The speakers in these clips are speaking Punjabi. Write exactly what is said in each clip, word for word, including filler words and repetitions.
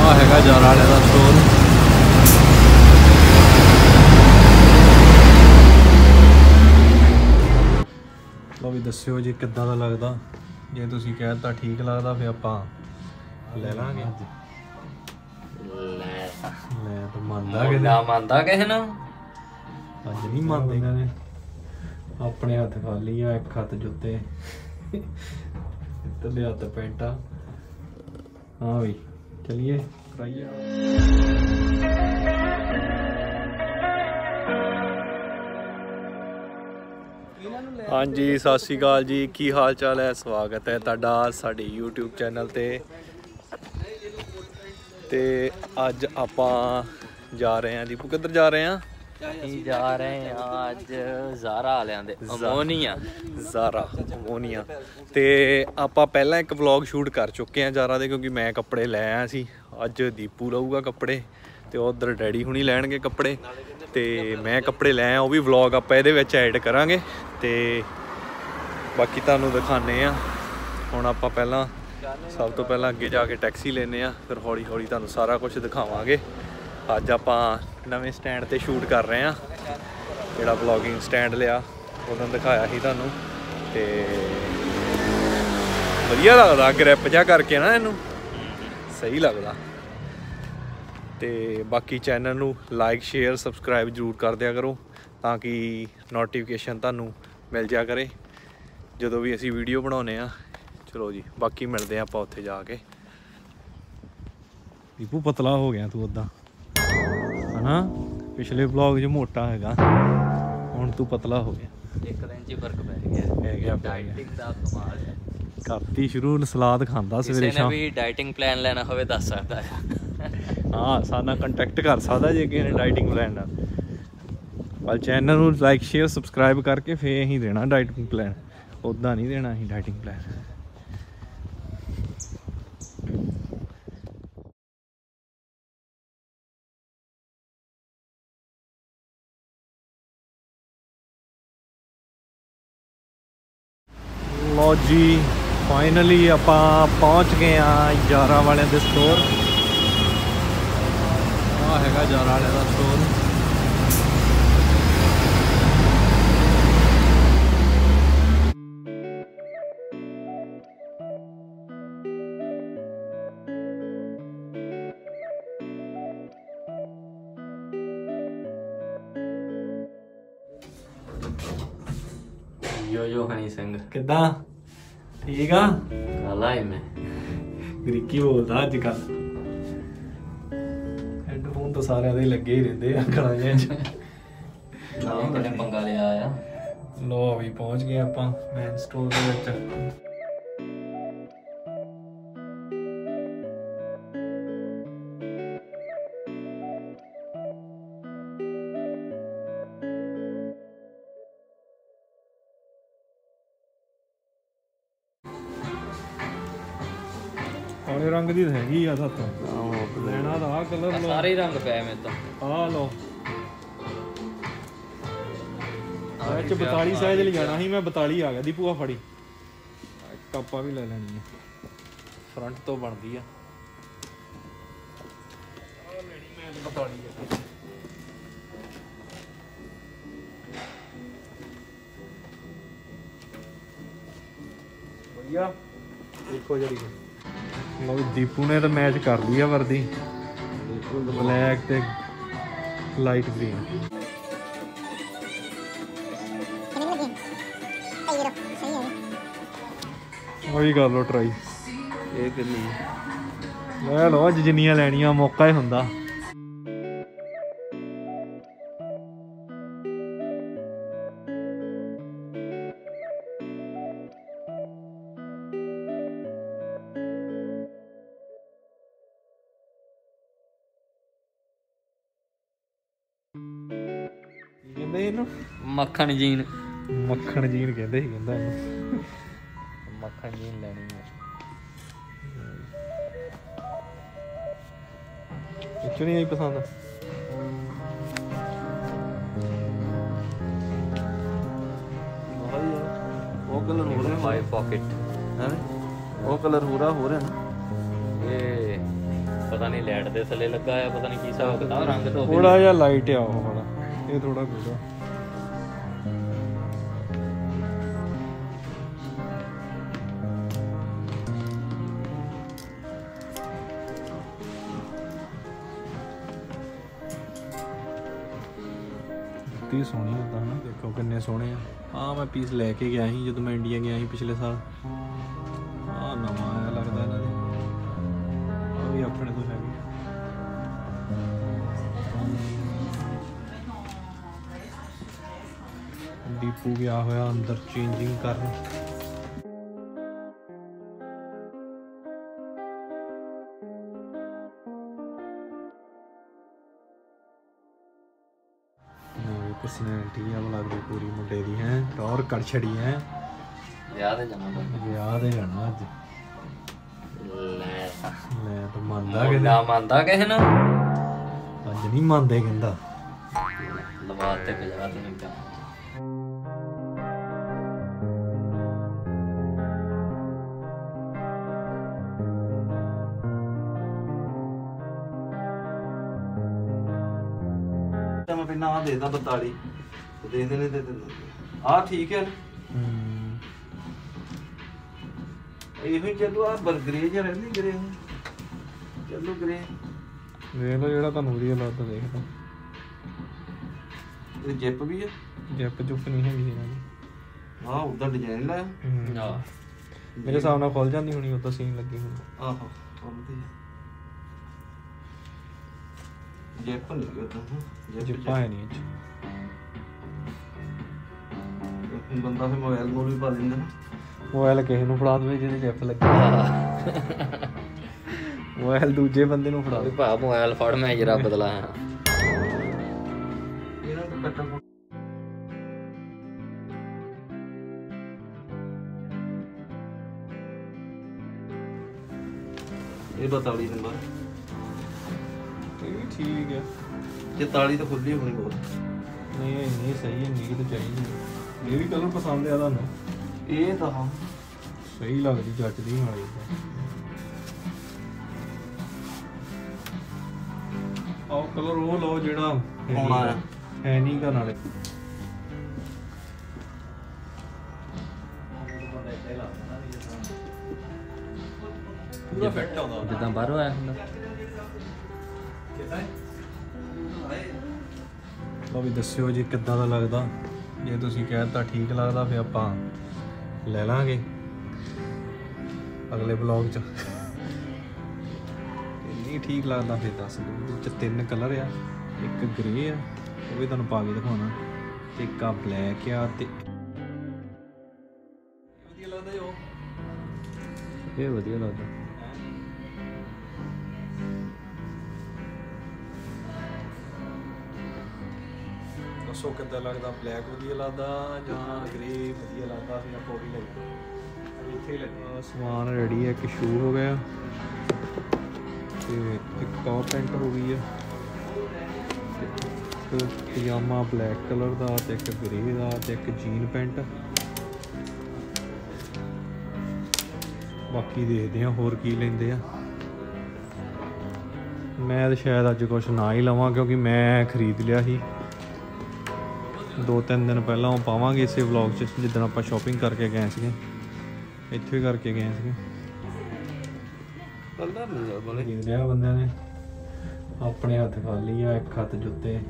ਆ ਹੈਗਾ ਜਾਰਾ ਵਾਲੇ ਦਾ ਸਟੋਰ। ਲਓ ਵੀ ਦੱਸਿਓ ਜੀ ਕਿੱਦਾਂ ਦਾ ਲੱਗਦਾ। ਜੇ ਤੁਸੀਂ ਕਹਿ ਦਿੱਤਾ ਠੀਕ ਲੱਗਦਾ ਫਿਰ ਆਪਾਂ ਲੈ ਲਾਂਗੇ। ਲੈ ਲੈ ਤਾਂ ਮੰਨਦਾ ਕਿ ਨਾ ਮੰਨਦਾ ਕਿਸੇ ਨੂੰ ਅੱਜ ਨਹੀਂ ਮੰਨਦੇ ਇਹਨਾਂ ਨੇ। ਆਪਣੇ ਹੱਥ ਖਾਲੀ ਆ, ਇੱਕ ਹੱਥ ਜੁੱਤੇ ਤੇ ਹੱਥ ਪੈਂਟਾ। ਹਾਂ ਵੀ ਚਲਿਏ ਕਰਾਈਏ। ਹਾਂਜੀ ਸਤਿ ਸ਼੍ਰੀ ਅਕਾਲ ਜੀ, ਕੀ ਹਾਲ ਚਾਲ ਹੈ? ਸਵਾਗਤ ਹੈ ਤੁਹਾਡਾ ਸਾਡੇ YouTube ਚੈਨਲ ਤੇ। ਤੇ ਅੱਜ ਆਪਾਂ ਜਾ ਰਹੇ ਹਾਂ। ਦੀਪੂ ਕਿੱਧਰ ਜਾ ਰਹੇ ਹਾਂ? ਅਸੀਂ ਜਾ ਰਹੇ ਹਾਂ ਅੱਜ ਜ਼ਾਰਾ ਵਾਲਿਆਂ ਦੇ ਅਮੋਨੀਆ। ਜ਼ਾਰਾ ਅਮੋਨੀਆ। ਤੇ ਆਪਾਂ ਪਹਿਲਾਂ ਇੱਕ ਵਲੌਗ ਸ਼ੂਟ ਕਰ ਚੁੱਕੇ ਹਾਂ ਜ਼ਾਰਾ ਦੇ, ਕਿਉਂਕਿ ਮੈਂ ਕੱਪੜੇ ਲੈ ਆਇਆ ਸੀ। ਅੱਜ ਦੀਪੂ ਲਊਗਾ ਕੱਪੜੇ ਤੇ ਉਧਰ ਡੈਡੀ ਹੁਣੀ ਲੈਣਗੇ ਕੱਪੜੇ ਤੇ ਮੈਂ ਕੱਪੜੇ ਲੈ ਆਇਆ। ਉਹ ਵੀ ਵਲੌਗ ਆਪਾਂ ਇਹਦੇ ਵਿੱਚ ਐਡ ਕਰਾਂਗੇ ਤੇ ਬਾਕੀ ਤੁਹਾਨੂੰ ਦਿਖਾਉਂਦੇ ਆ। ਹੁਣ ਆਪਾਂ ਪਹਿਲਾਂ ਸਭ ਤੋਂ ਪਹਿਲਾਂ ਅੱਗੇ ਜਾ ਕੇ ਟੈਕਸੀ ਲੈਂਦੇ ਆ, ਫਿਰ ਹੌਲੀ ਹੌਲੀ ਤੁਹਾਨੂੰ ਸਾਰਾ ਕੁਝ ਦਿਖਾਵਾਂਗੇ। ਅੱਜ ਆਪਾਂ ਨਵੇਂ ਸਟੈਂਡ ਤੇ ਸ਼ੂਟ ਕਰ ਰਹੇ ਆ। ਜਿਹੜਾ ਵਲੌਗਿੰਗ ਸਟੈਂਡ ਲਿਆ ਉਦੋਂ ਦਿਖਾਇਆ ਸੀ ਤੁਹਾਨੂੰ ਤੇ ਵਧੀਆ ਲੱਗਦਾ ਗ੍ਰਿਪ ਜਿਹਾ ਕਰਕੇ ਨਾ, ਇਹਨੂੰ ਸਹੀ ਲੱਗਦਾ। ਤੇ ਬਾਕੀ ਚੈਨਲ ਨੂੰ ਲਾਈਕ ਸ਼ੇਅਰ ਸਬਸਕ੍ਰਾਈਬ ਜ਼ਰੂਰ ਕਰ ਦਿਆ ਕਰੋ ਤਾਂ ਕਿ ਨੋਟੀਫਿਕੇਸ਼ਨ ਤੁਹਾਨੂੰ ਮਿਲ ਜਾ ਕਰੇ ਜਦੋਂ ਵੀ ਅਸੀਂ ਵੀਡੀਓ ਬਣਾਉਂਦੇ ਆ। ਚਲੋ ਜੀ ਬਾਕੀ ਮਿਲਦੇ ਆ ਆਪਾਂ ਉੱਥੇ ਜਾ ਕੇ। ਦੀਪੂ ਪਤਲਾ ਹੋ ਗਿਆ ਤੂੰ ਉੱਦਾਂ ਹਨਾ, ਪਿਛਲੇ ਵਲੌਗ 'ਚ ਮੋਟਾ ਹੈਗਾ, ਹੁਣ ਤੂੰ ਪਤਲਾ ਹੋ ਗਿਆ। ਇੱਕ ਦਿਨ 'ਚ ਫਰਕ ਪੈ ਗਿਆ ਪੈ ਗਿਆ ਡਾਈਟਿੰਗ ਦਾ ਕਮਾਲ ਹੈ। ਕਰਤੀ ਸ਼ੁਰੂ, ਸਲਾਦ ਖਾਂਦਾ ਸਵੇਰੇ ਸ਼ਾਮ। ਵੀ ਡਾਈਟਿੰਗ ਪਲਾਨ ਲੈਣਾ ਹੋਵੇ ਦੱਸ ਸਕਦਾ ਹੈ। ਹਾਂ ਸਾਡੇ ਨਾਲ ਕੰਟੈਕਟ ਕਰ ਸਕਦਾ ਜੇ ਕਿਸੇ ਨੇ ਡਾਈਟਿੰਗ ਪਲਾਨ ਨਾਲ। ਪਰ ਚੈਨਲ ਨੂੰ ਲਾਈਕ ਸ਼ੇਅਰ ਸਬਸਕ੍ਰਾਈਬ ਕਰਕੇ ਫੇਰ ਅਸੀਂ ਦੇਣਾ ਡਾਈਟਿੰਗ ਪਲਾਨ, ਉੱਦਾਂ ਨਹੀਂ ਦੇਣਾ ਅਸੀਂ ਡਾਈਟਿੰਗ ਪਲਾਨ। ਲਓ ਜੀ ਫਾਈਨਲੀ ਆਪਾਂ ਪਹੁੰਚ ਗਏ ਆ ਜ਼ਾਰਾ ਵਾਲਿਆਂ ਦੇ ਸਟੋਰ। ਆ ਹੈਗਾ ਜ਼ਾਰਾ ਵਾਲਿਆਂ ਦਾ ਸਟੋਰ। ਯੋ ਯੋ ਹਨੀ ਸਿੰਘ ਕਿੱਦਾਂ ਠੀਕ ਆ? ਕਾਲਾ ਹੈ ਮੈਂ ਗ੍ਰੀਕੀ ਬੋਲਦਾ ਅੱਜ ਕੱਲ। ਹੈਡਫੋਨ ਤਾਂ ਸਾਰਿਆਂ ਦੇ ਲੱਗੇ ਹੀ ਰਹਿੰਦੇ ਆ ਗਲਾਂ 'ਚ। ਨਾ ਕਿਨੇ ਪੰਗਾ ਲਿਆ ਆ। ਲੋ ਵੀ ਪਹੁੰਚ ਗਏ ਆਪਾਂ ਮੇਨ ਸਟੋਰ ਦੇ ਵਿੱਚ। ਕਾਲੇ ਰੰਗ ਦੀ ਹੈਗੀ ਆ ਤਾਂ ਲੈਣਾ ਦਾ ਆਹ ਕਲਰ ਲੋ। ਸਾਰੇ ਰੰਗ ਪਏ ਮੇਰੇ ਤਾਂ। ਆ ਲੋ ਆ ਚ ਬਤਾਲੀ ਸਾਈਜ਼ ਲਈ ਜਾਣਾ ਸੀ ਮੈਂ, ਬਤਾਲੀ ਆ ਗਿਆ ਦੀ ਭੂਆ ਫੜੀ। ਕਾਪਾ ਵੀ ਲੈ ਲੈਣੀ ਆ, ਫਰੰਟ ਤੋਂ ਬਣਦੀ ਆ। ਆ ਲੈਣੀ ਮੈਂ ਤੇ ਬਤਾਲੀ ਆ। ਵਧੀਆ ਦੇਖੋ ਜਿਹੜੀ ਲਓ ਦੀਪੂ ਨੇ ਤਾਂ ਮੈਚ ਕਰ ਲਈ ਆ ਵਰਦੀ, ਬਲੈਕ ਤੇ ਲਾਈਟ ਗ੍ਰੀਨ। ਉਹੀ ਕਰ ਲਓ ਟਰਾਈ। ਇਹ ਕਿੰਨੀ ਲੈ ਲਓ ਅੱਜ ਜਿੰਨੀਆਂ ਲੈਣੀਆਂ, ਮੌਕਾ ਹੀ ਹੁੰਦਾ। ਕਹਿੰਦੇ ਇਹਨੂੰ ਮੱਖਣ ਜੀਨ। ਮੱਖਣ ਜੀਨ ਕਹਿੰਦੇ ਸੀ, ਕਹਿੰਦਾ ਇਹਨੂੰ ਮੱਖਣ ਜੀਨ ਲੈਣੀ ਹੈ। ਵਿੱਚੋਂ ਨਹੀਂ ਆਈ ਪਸੰਦ। ਉਹ ਕਲਰ ਹੋ ਰਿਹਾ फाइव पॉकेट है, वो कलर पूरा हो रहा है ना। ये ਪਤਾ ਨਹੀਂ ਲਾਈਟ ਦੇ ਥੱਲੇ ਲੱਗਾ ਆ, ਪਤਾ ਨਹੀਂ ਕੀ ਹਿਸਾਬ ਕਿਤਾਬ, ਰੰਗ ਤੋਂ ਥੋੜਾ ਜਿਹਾ ਲਾਈਟ ਆ ਉਹ ਵਾਲਾ, ਇਹ ਥੋੜਾ ਗੂੜਾ। ਤੀ ਸੋਹਣੀ ਹੁੰਦਾ ਨਾ, ਦੇਖੋ ਕਿੰਨੇ ਸੋਹਣੇ ਆ। ਆਹ ਮੈਂ ਪੀਸ ਲੈ ਕੇ ਗਿਆ ਸੀ ਜਦੋਂ ਮੈਂ ਇੰਡੀਆ ਗਿਆ ਸੀ ਪਿਛਲੇ ਸਾਲ। ਆਹ ਨਵਾਂ ਆਇਆ ਲੱਗਦਾ ਇਹਨਾਂ ਦੇ, ਆਹ ਵੀ ਆਪਣੇ ਤੋਂ ਹੈਗੇ। ਦੀਪੂ ਗਿਆ ਹੋਇਆ ਅੰਦਰ ਚੇਂਜਿੰਗ ਕਰਨ। ਪਰਸਨੈਲਿਟੀ ਆ ਲੱਗਦੀ ਪੂਰੀ ਮੁੰਡੇ ਦੀ ਹੈ, ਟੌਰ ਕਰ ਛੜੀ ਹੈ। ਵਿਆਹ ਤੇ ਜਾਣਾ ਬੰਦਾ, ਵਿਆਹ ਤੇ ਜਾਣਾ ਅੱਜ। ਲੈ ਲੈ ਤਾਂ ਮੰਨਦਾ ਕਿ ਨਾ ਮੰਨਦਾ ਕਿਸੇ ਨੂੰ, ਅੱਜ ਨਹੀਂ ਮੰਨਦੇ ਕਹਿੰਦਾ। ਲਵਾ ਤੇ ਪੰਜਾਹ ਤੇ ਨਹੀਂ ਪਿਆ। ਮੈਂ ਪਹਿਲਾਂ ਆਹ ਦੇਦਾ ਬਤਾਲੀ ਦੇ ਦੇਣੇ ਤੇ ਆਹ ਠੀਕ ਹੈ ਨਾ। ਇਹੋ ਹੀ ਚੱਲੂ, ਆਹ ਬਰਗਰੇ ਜਿਹਾ ਰਹਿੰਦੀ ਗਰੇ ਚੱਲੂ ਗਰੇ। ਵੇਖ ਲਓ ਜਿਹੜਾ ਤੁਹਾਨੂੰ ਵਧੀਆ ਲੱਗਦਾ ਦੇਖ ਲਓ। ਇਹ ਜਿੱਪ ਵੀ ਆ, ਜਿੱਪ ਜੁੱਪ ਨਹੀਂ ਹੈਗੀ ਇਹਨਾਂ ਦੀ। ਆਹ ਉਹਦਾ ਡਿਜ਼ਾਈਨ ਲਾਇਆ, ਆਹ ਮੇਰੇ ਹਿਸਾਬ ਨਾਲ ਖੁੱਲ ਜਾਂਦੀ ਹੋਣੀ, ਉਦਾਂ ਸੀਨ ਲੱਗੀ ਹੋਣੀ। ਆਹੋ ਉਹਦੀ ਜਿੱਪ ਨਹੀਂ ਕਰਦਾ, ਜਿੱਪਾਂ ਹੈ ਨਹੀਂ ਇਹ ਬੰਦਾ ਫਿਰ ਮੋਬਾਈਲ ਮੋਲ ਵੀ ਪਾ ਦਿੰਦਾ ਨਾ। ਮੋਬਾਈਲ ਕਿਸੇ ਨੂੰ ਫੜਾ ਦੇਵੇ ਜਿਹਦੇ ਜਿੱਪ ਲੱਗੀ, ਮੋਬਾਈਲ ਦੂਜੇ ਬੰਦੇ ਨੂੰ ਫੜਾ ਵੀ ਦੇ। ਭਾ ਮੋਬਾਈਲ ਫੜ ਮੈਂ ਜਰਾ ਬਦਲਾ ਆ। ਇਹਨਾਂ ਨੂੰ ਕੱਟਣ ਇਹ ਬਤਾਲੀ ਨੰਬਰ, ਇਹ ਵੀ ਠੀਕ ਹੈ। ਜੇ ਤਾਲੀ ਤਾਂ ਖੁੱਲੀ ਹੋਣੀ ਬਹੁਤ। ਨਹੀਂ ਨਹੀਂ ਸਹੀ ਹੈ, ਨਹੀਂ ਤਾਂ ਚਾਹੀਦੀ। ਇਹ ਵੀ ਕਲਰ ਪਸੰਦ ਆ ਤੁਹਾਨੂੰ? ਇਹ ਤਾਂ ਹਾਂ ਸਹੀ ਲੱਗਦੀ, ਜੱਚਦੀ ਨਾਲੇ। ਆਹ ਕਲਰ ਉਹ ਲਓ ਜਿਹੜਾ ਆਉਣਾ ਆ। ਹੈ ਨਹੀਂ ਗਾ ਨਾਲੇ। ਪੂਰਾ ਫਿੱਟ ਆਉਂਦਾ ਜਿੱਦਾਂ ਬਾਹਰੋਂ ਆਇਆ ਹੁੰਦਾ। ਲਓ ਵੀ ਦੱਸਿਓ ਜੀ ਕਿੱਦਾਂ ਦਾ ਲੱਗਦਾ। ਜੇ ਤੁਸੀਂ ਕਹਿਤਾ ਠੀਕ ਲੱਗਦਾ ਫਿਰ ਆਪਾਂ ਲੈ ਲਾਂਗੇ ਅਗਲੇ ਬਲੌਗ 'ਚ। ਨਹੀਂ ਠੀਕ ਲੱਗਦਾ ਫਿਰ ਦੱਸ ਦਿਓ। ਇਹਦੇ 'ਚ ਤਿੰਨ ਕਲਰ ਆ, ਇੱਕ ਗ੍ਰੇ ਆ, ਉਹ ਵੀ ਤੁਹਾਨੂੰ ਪਾ ਕੇ ਦਿਖਾਉਣਾ, ਤੇ ਇੱਕ ਆ ਬਲੈਕ ਆ, ਤੇ ਵਧੀਆ ਲੱਗਦਾ ਜੋ ਇਹ ਵਧੀਆ ਲੱਗਦਾ। ਦੱਸੋ ਕਿੱਦਾਂ ਲੱਗਦਾ? ਬਲੈਕ ਵਧੀਆ ਲੱਗਦਾ ਜਾਂ ਗ੍ਰੇ ਵਧੀਆ ਲੱਗਦਾ? ਫਿਰ ਆਪਾਂ ਉਹ ਵੀ ਲੈ ਲਈਏ। ਇੱਥੇ ਲੱਗਾ ਸਮਾਨ ਰੈਡੀ ਹੈ। ਇੱਕ ਸ਼ੂ ਹੋ ਗਿਆ, ਤੇ ਇੱਕ ਟੌਪ ਪੈਂਟ ਹੋ ਗਈ ਹੈ, ਇੱਕ ਪਜਾਮਾ ਬਲੈਕ ਕਲਰ ਦਾ, ਤੇ ਇੱਕ ਗ੍ਰੇ ਦਾ, ਤੇ ਇੱਕ ਜੀਨ ਪੈਂਟ। ਬਾਕੀ ਦੇਖਦੇ ਆ ਹੋਰ ਕੀ ਲੈਂਦੇ ਆ। ਮੈਂ ਤਾਂ ਸ਼ਾਇਦ ਅੱਜ ਕੁਛ ਨਾ ਹੀ ਲਵਾਂ, ਕਿਉਂਕਿ ਮੈਂ ਖਰੀਦ ਲਿਆ ਸੀ ਦੋ ਤਿੰਨ ਦਿਨ ਪਹਿਲਾਂ। ਉਹ ਪਾਵਾਂਗੇ ਇਸੇ ਵਲੌਗ 'ਚ ਜਿੱਦਣ ਆਪਾਂ ਸ਼ਾਪਿੰਗ ਕਰਕੇ ਗਏ ਸੀਗੇ, ਇੱਥੇ ਹੀ ਕਰਕੇ ਗਏ ਸੀਗੇ। ਕਲਰ ਨਹੀਂ ਬੋਲੇ ਖਰੀਦ ਲਿਆ ਬੰਦਿਆਂ ਨੇ। ਆਪਣੇ ਹੱਥ ਖਾਲੀ ਆ, ਇੱਕ ਹੱਥ ਜੁੱਤੇ,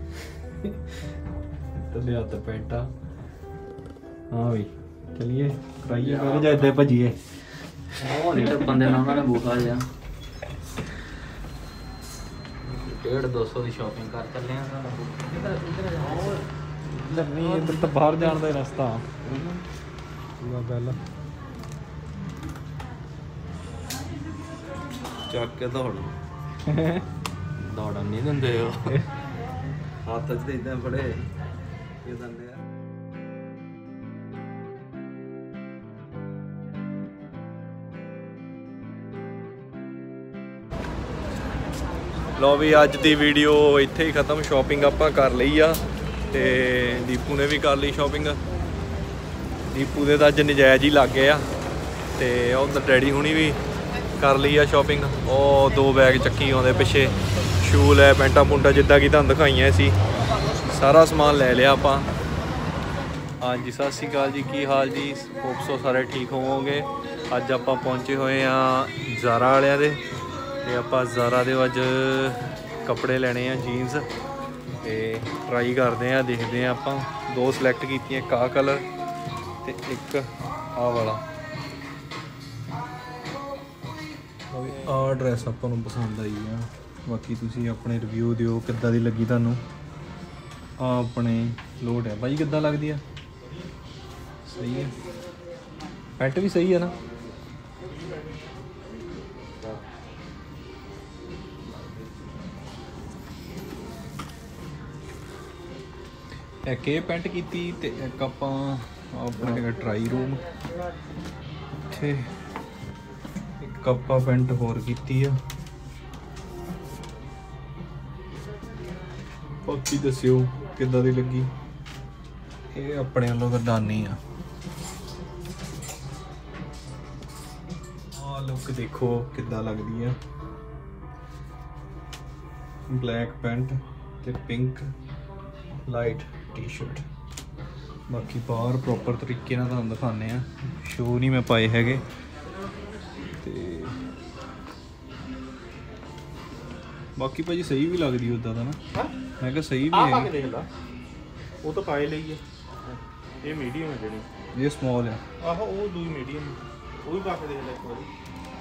ਤੇ ਹੱਥ ਪੈਂਟਾ। ਹਾਂ ਵੀ ਚਲੀਏ ਕਰਾਈਏ ਪਹਿਲੇ ਜਾਂ ਇੱਦਾਂ ਭੱਜੀਏ? ਉਹ ਲੀਟਰ ਬੰਦੇ ਨਾਲ ਉਹਨਾਂ ਨੇ ਬੂਖਾ ਜਿਹਾ ਡੇਢ ਦੋ ਸੌ ਦੀ ਸ਼ਾਪਿੰਗ ਕਰ ਚੱਲੇ ਆ। ਇੱਧਰ ਨਹੀਂ, ਇੱਧਰ ਤਾਂ ਬਾਹਰ ਜਾਣ ਦਾ ਹੀ ਰਸਤਾ ਪੂਰਾ ਪਹਿਲਾਂ। ਚੱਕ ਕੇ ਦੌੜ ਦੌੜਨ ਨਹੀਂ ਦਿੰਦੇ ਉਹ। ਹੱਥ 'ਚ ਇਦਾਂ ਫੜੇ ਕੀ ਦੰਦੇ ਆ। ਲਓ ਵੀ ਅੱਜ ਦੀ ਵੀਡੀਓ ਇੱਥੇ ਹੀ ਖਤਮ। ਸ਼ਾਪਿੰਗ ਆਪਾਂ ਕਰ ਲਈ ਆ, ਤੇ ਦੀਪੂ ਨੇ ਵੀ ਕਰ ਲਈ ਸ਼ਾਪਿੰਗ। ਦੀਪੂ ਦੇ ਤਾਂ ਅੱਜ ਨਜਾਇਜ਼ ਹੀ ਲੱਗ ਗਏ ਆ, ਤੇ ਉਧਰ ਡੈਡੀ ਹੁਣੀ ਵੀ ਕਰ ਲਈ ਆ ਸ਼ਾਪਿੰਗ। ਉਹ ਦੋ ਬੈਗ ਚੱਕੀ ਆਉਂਦੇ ਪਿੱਛੇ, ਸ਼ੂਲ ਹੈ, ਪੈਂਟਾਂ ਪੁੰਟਾਂ ਜਿੱਦਾਂ ਕਿ ਤੁਹਾਨੂੰ ਦਿਖਾਈਆਂ ਸੀ, ਸਾਰਾ ਸਮਾਨ ਲੈ ਲਿਆ ਆਪਾਂ। ਹਾਂਜੀ ਸਤਿ ਸ਼੍ਰੀ ਅਕਾਲ ਜੀ, ਕੀ ਹਾਲ ਜੀ? ਹੋਪ ਸੋ ਸਾਰੇ ਠੀਕ ਹੋਵੋਗੇ। ਅੱਜ ਆਪਾਂ ਪਹੁੰਚੇ ਹੋਏ ਆ ਜ਼ਾਰਾ ਵਾਲਿਆਂ ਦੇ, ਤੇ ਆਪਾਂ ਜ਼ਾਰਾ ਦੇ ਅੱਜ ਕੱਪੜੇ ਲੈਣੇ ਆ ਜੀਨਸ, ਤੇ ਟਰਾਈ ਕਰਦੇ ਆ, ਦੇਖਦੇ ਆ। ਆਪਾਂ ਦੋ ਸਿਲੈਕਟ ਕੀਤੀਆਂ, ਇੱਕ ਆਹ ਕਲਰ ਤੇ ਇੱਕ ਆਹ ਵਾਲਾ। ਆਹ ਡਰੈਸ ਆਪਾਂ ਨੂੰ ਪਸੰਦ ਆਈ ਆ, ਬਾਕੀ ਤੁਸੀਂ ਆਪਣੇ ਰਿਵਿਊ ਦਿਓ ਕਿੱਦਾਂ ਦੀ ਲੱਗੀ ਤੁਹਾਨੂੰ। ਆ ਆਪਣੇ ਲੋਡ ਹੈ ਭਾਈ, ਕਿੱਦਾਂ ਲੱਗਦੀ ਆ? ਸਹੀ ਹੈ, ਪੈਂਟ ਵੀ ਸਹੀ ਹੈ ਨਾ? ਇੱਕ ਇਹ ਪੈਂਟ ਕੀਤੀ ਤੇ ਇੱਕ ਆਪਾਂ ਆਪਣਾ ਹੈਗਾ ਟਰਾਈ ਰੂਮ, ਇੱਥੇ ਇੱਕ ਆਪਾਂ ਪੈਂਟ ਹੋਰ ਕੀਤੀ ਆ। ਬਾਕੀ ਦੱਸਿਓ ਕਿੱਦਾਂ ਦੀ ਲੱਗੀ। ਇਹ ਆਪਣੇ ਵੱਲੋਂ ਤਾਂ ਡਨ ਹੀ ਆ। ਆਹ ਲੁੱਕ ਦੇਖੋ ਕਿੱਦਾਂ ਲੱਗਦੀ ਆ, ਬਲੈਕ ਪੈਂਟ ਤੇ ਪਿੰਕ ਲਾਈਟ ਟੀ-ਸ਼ਰਟ। ਬਾਕੀ ਬਾਹਰ ਪ੍ਰੋਪਰ ਤਰੀਕੇ ਨਾਲ ਤੁਹਾਨੂੰ ਦਿਖਾਉਂਦੇ ਆ, ਸ਼ੋ ਨਹੀਂ ਮੈਂ ਪਾਏ ਹੈਗੇ। ਤੇ ਬਾਕੀ ਭਾਜੀ ਸਹੀ ਵੀ ਲੱਗਦੀ ਉੱਦਾਂ ਦਾ ਨਾ, ਮੈਂ ਕਿਹਾ ਸਹੀ ਵੀ ਹੈ। ਦੇਖ ਲਾ, ਉਹ ਤਾਂ ਪਾਏ ਲਈ ਹੈ, ਇਹ ਮੀਡੀਅਮ ਹੈ ਜਿਹੜੀ, ਇਹ ਸਮਾਲ ਆ। ਆਹੋ ਉਹ ਦੂਈ ਮੀਡੀਅਮ, ਉਹ ਵੀ ਪਾ ਕੇ ਦੇਖ ਲੈ ਇੱਕ ਵਾਰੀ।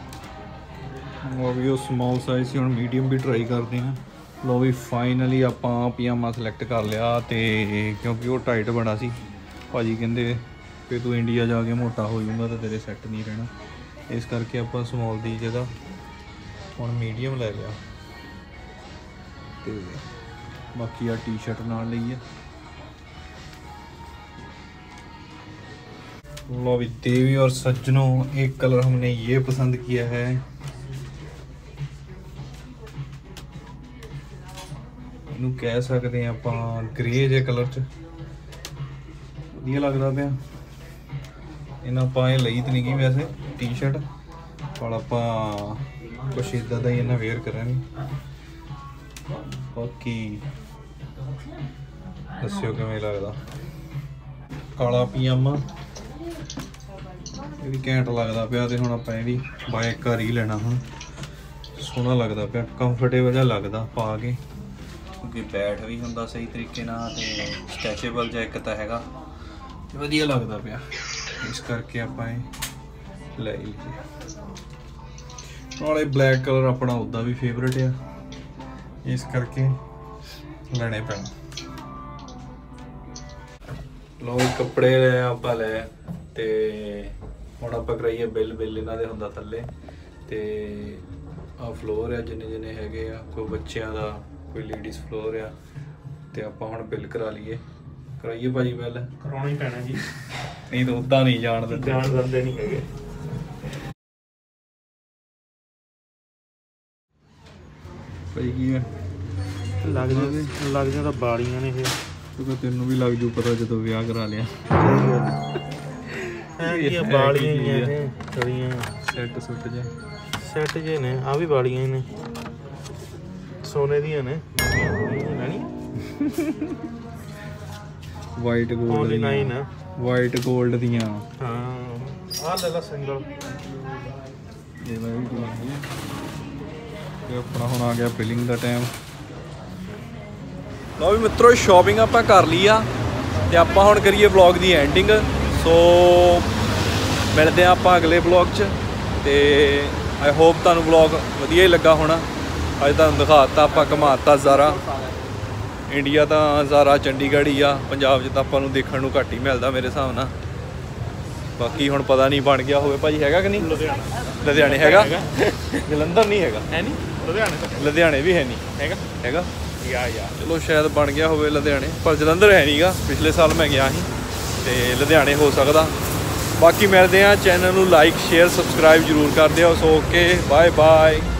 ਉਹ ਵੀ ਉਹ ਸਮਾਲ ਸਾਈਜ਼ ਸੀ, ਹੁਣ ਮੀਡੀਅਮ ਵੀ ਟਰਾਈ ਕਰਦੇ ਹਾਂ। ਲੋ ਵੀ ਫਾਈਨਲੀ ਆਪਾਂ ਪਜਾਮਾ ਸਿਲੈਕਟ ਕਰ ਲਿਆ, ਤੇ ਕਿਉਂਕਿ ਉਹ ਟਾਈਟ ਬੜਾ ਸੀ, ਭਾਜੀ ਕਹਿੰਦੇ ਕਿ ਤੂੰ ਇੰਡੀਆ ਜਾ ਕੇ ਮੋਟਾ ਹੋ ਜਾਊਗਾ ਤਾਂ ਤੇਰੇ ਸੈੱਟ ਨਹੀਂ ਰਹਿਣਾ, ਇਸ ਕਰਕੇ ਆਪਾਂ ਸਮਾਲ ਦੀ ਜਗ੍ਹਾ ਹੁਣ ਮੀਡੀਅਮ ਲੈ ਲਿਆ। ਤੇ ਬਾਕੀ ਆ टी-शर्ट ਨਾਲ ਲਈ है। लो भी देवी और सज्जनों, एक कलर हमने ये पसंद किया है, इनू कह सकते हैं आप ग्रे जे कलर च वधिया लगता पाया। इन्हें आप लई तो नहीं गई वैसे टी-शर्ट, पर आप कुछ इदा का ही इन्हें वेयर करेंगे। बाकी दस्यो किवें लगदा। काला पजामा ये भी घैंट लगदा पिया, ते हुण आपां इहदी बाय कर ही लेना। हुण सोहना लगदा पिया, कंफर्टेबल जिहा लगदा पा के, क्योंकि बैठ भी हुंदा सही तरीके नाल, ते स्ट्रैचेबल जिहा इक तां हैगा, वधिया लगदा पिया, इस करके आपां इह ले लईए। नाले ब्लैक कलर अपना उदा भी फेवरेट है, इस करके लेने पैना। लो कपड़े आप ले, ते हुण आपां कराइए बिल। बिल इन्हां दे हुंदा थल्ले, ते आ फ्लोर है जिन्ने जिन्ने हैगे आ, कोई बच्चियां दा कोई लेडीज़ फ्लोर आ, ते आपां हुण बिल करा लीए। कराइए भाजी बिल? कराउणा ही पैना जी, नहीं तो उदां नहीं जाण दिंदे, जाण दिंदे नहीं हैगे। भाई की है ਲੱਗ ਜਾਂ ਲੱਗ ਜਾਂ ਤਾਂ ਬਾਲੀਆਂ ਨੇ ਇਹ, ਕਿਉਂਕਿ ਤੈਨੂੰ ਵੀ ਲੱਗ ਜੂ ਪਤਾ ਜਦੋਂ ਵਿਆਹ ਕਰਾ ਲਿਆ। ਐ ਕੀ ਆ, ਬਾਲੀਆਂ ਹੀ ਆ ਇਹ ਥੋੜੀਆਂ ਸੈੱਟ ਸੁੱਟ ਜਾ ਸੈੱਟ ਜੇ ਨੇ। ਆ ਵੀ ਬਾਲੀਆਂ ਹੀ ਨੇ, ਸੋਨੇ ਦੀਆਂ ਨੇ, ਲੈਣੀ ਵਾਈਟ ਗੋਲਡ ਓਨਲੀ ਨਾइन ਆ, ਵਾਈਟ ਗੋਲਡ ਦੀਆਂ। ਹਾਂ ਆ ਲੈ ਲਾ ਸਿੰਗਲ, ਇਹ ਮੈਂ ਵੀ ਕਰਾਂਗੀ। ਤੇ ਆਪਣਾ ਹੁਣ ਆ ਗਿਆ ਬਿਲਿੰਗ ਦਾ ਟਾਈਮ। ਲਓ ਵੀ ਮਿੱਤਰੋ, ਸ਼ਾਪਿੰਗ ਆਪਾਂ ਕਰ ਲਈ ਆ, ਤੇ ਆਪਾਂ ਹੁਣ ਕਰੀਏ ਵਲੌਗ ਦੀ ਐਂਡਿੰਗ। ਸੋ ਮਿਲਦੇ ਆ ਆਪਾਂ ਅਗਲੇ ਵਲੌਗ 'ਚ, ਤੇ ਆਈ ਹੋਪ ਤੁਹਾਨੂੰ ਵਲੌਗ ਵਧੀਆ ਹੀ ਲੱਗਾ ਹੋਣਾ। ਅੱਜ ਤੁਹਾਨੂੰ ਦਿਖਾਤਾ, ਆਪਾਂ ਘੁਮਾਤਾ ਜ਼ਾਰਾ। ਇੰਡੀਆ ਤਾਂ ਜ਼ਾਰਾ ਚੰਡੀਗੜ੍ਹ ਹੀ ਆ, ਪੰਜਾਬ 'ਚ ਤਾਂ ਆਪਾਂ ਨੂੰ ਦੇਖਣ ਨੂੰ ਘੱਟ ਹੀ ਮਿਲਦਾ ਮੇਰੇ ਹਿਸਾਬ ਨਾਲ। ਬਾਕੀ ਹੁਣ ਪਤਾ ਨਹੀਂ ਬਣ ਗਿਆ ਹੋਵੇ ਭਾਜੀ, ਹੈਗਾ ਕਿ ਨਹੀਂ? ਲੁਧਿਆਣਾ ਲੁਧਿਆਣੇ ਹੈਗਾ, ਜਲੰਧਰ ਨਹੀਂ ਹੈਗਾ। ਹੈ ਨਹੀਂ ਲੁਧਿਆਣੇ ਤੱਕ, ਲੁਧਿਆਣੇ ਵੀ ਹੈ ਨਹੀਂ ਹੈਗਾ ਹੈਗਾ ਯਾ ਯਾ ਚਲੋ ਸ਼ਾਇਦ ਬਣ ਗਿਆ ਹੋਵੇ ਲੁਧਿਆਣੇ, ਪਰ ਜਲੰਧਰ ਹੈ ਨਹੀਂਗਾ। ਪਿਛਲੇ ਸਾਲ ਮੈਂ ਗਿਆ ਸੀ, ਤੇ ਲੁਧਿਆਣੇ ਹੋ ਸਕਦਾ। ਬਾਕੀ ਮਿਲਦੇ ਆ, ਚੈਨਲ ਨੂੰ ਲਾਈਕ ਸ਼ੇਅਰ ਸਬਸਕ੍ਰਾਈਬ ਜ਼ਰੂਰ ਕਰ ਦਿਓ। So okay, bye bye.